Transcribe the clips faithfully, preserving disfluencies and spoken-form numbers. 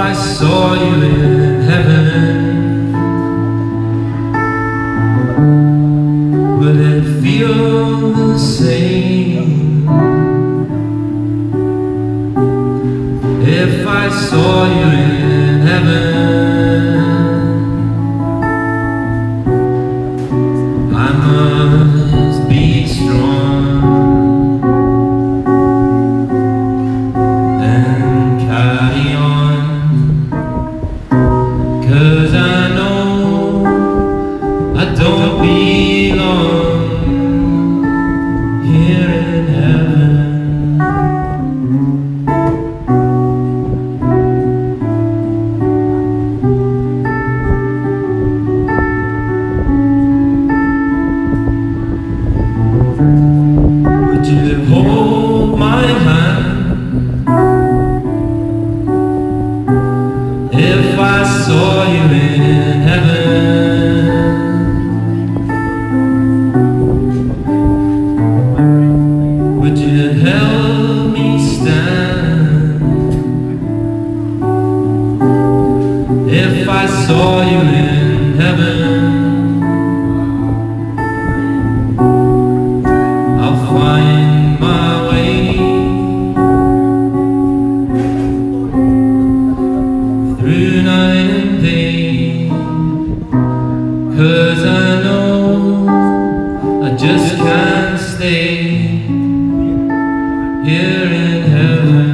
I saw you in heaven, would it feel the same? If I saw you in heaven, I must be strong and carry on, 'cause I know I don't belong here in heaven. Would you hold my hand if I saw you in heaven? Would you help me stand if I saw you in heaven? I'll find my way through night and day, 'cause I know I just can't stay here in heaven.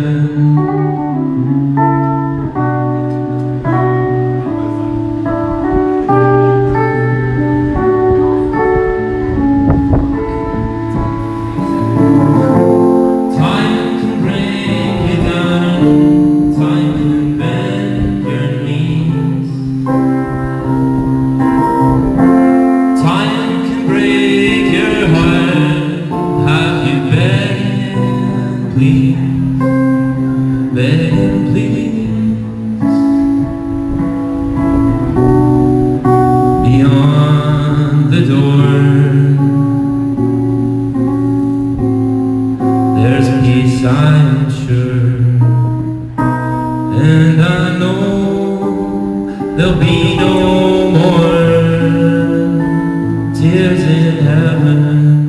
Beg and please, beyond the door there's peace, I'm sure, and I know there'll be no more tears in heaven.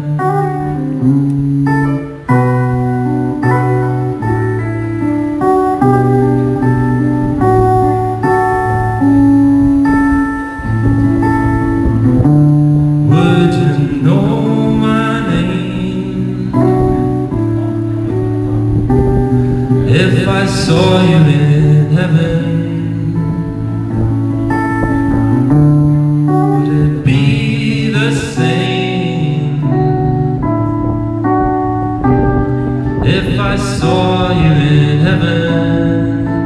Know my name if I saw you in heaven? Would it be the same if I saw you in heaven?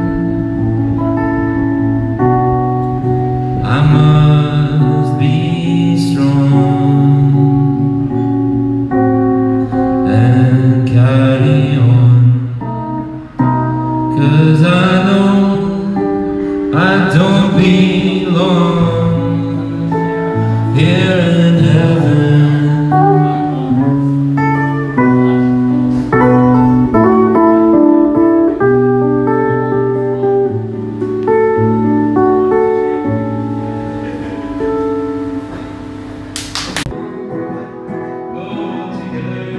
I must be strong and carry on, 'cause I know I don't belong here in heaven. Go together.